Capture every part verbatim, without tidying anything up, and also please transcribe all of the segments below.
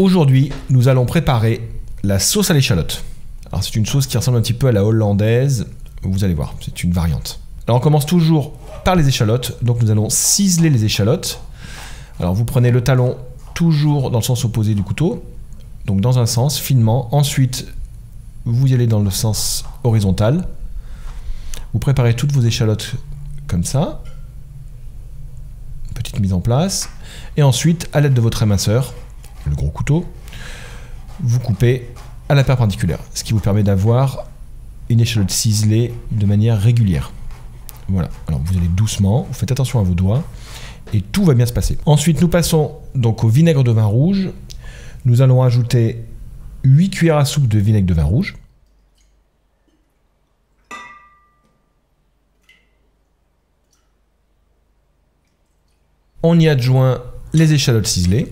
Aujourd'hui, nous allons préparer la sauce à l'échalote. Alors c'est une sauce qui ressemble un petit peu à la hollandaise, vous allez voir, c'est une variante. Alors on commence toujours par les échalotes, donc nous allons ciseler les échalotes. Alors vous prenez le talon toujours dans le sens opposé du couteau, donc dans un sens, finement. Ensuite, vous y allez dans le sens horizontal. Vous préparez toutes vos échalotes comme ça. Petite mise en place. Et ensuite, à l'aide de votre éminceur, le gros couteau, vous coupez à la perpendiculaire, ce qui vous permet d'avoir une échalote ciselée de manière régulière. Voilà, alors vous allez doucement, vous faites attention à vos doigts, et tout va bien se passer. Ensuite, nous passons donc au vinaigre de vin rouge. Nous allons ajouter huit cuillères à soupe de vinaigre de vin rouge. On y adjoint les échalotes ciselées.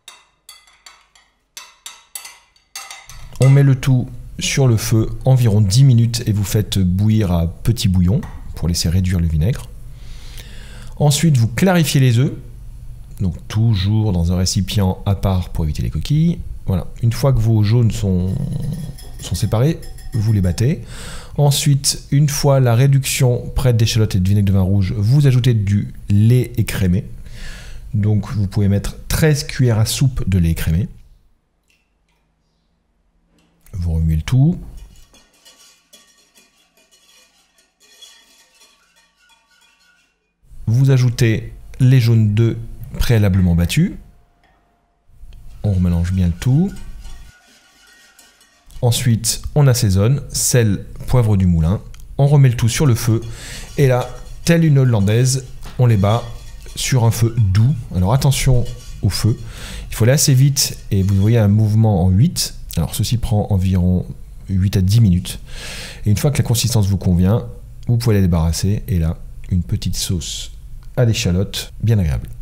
On met le tout sur le feu environ dix minutes et vous faites bouillir à petit bouillon pour laisser réduire le vinaigre. Ensuite, vous clarifiez les œufs, donc toujours dans un récipient à part pour éviter les coquilles. Voilà. Une fois que vos jaunes sont, sont séparés, vous les battez. Ensuite, une fois la réduction prête d'échalotes et de vinaigre de vin rouge, vous ajoutez du lait écrémé. Donc vous pouvez mettre treize cuillères à soupe de lait écrémé. Vous remuez le tout. Vous ajoutez les jaunes d'œufs préalablement battus. On remélange bien le tout. Ensuite, on assaisonne, sel, poivre du moulin. On remet le tout sur le feu. Et là, telle une hollandaise, on les bat sur un feu doux. Alors attention au feu. Il faut aller assez vite et vous voyez un mouvement en huit. Alors ceci prend environ huit à dix minutes. Et une fois que la consistance vous convient, vous pouvez les débarrasser. Et là, une petite sauce à l'échalote bien agréable.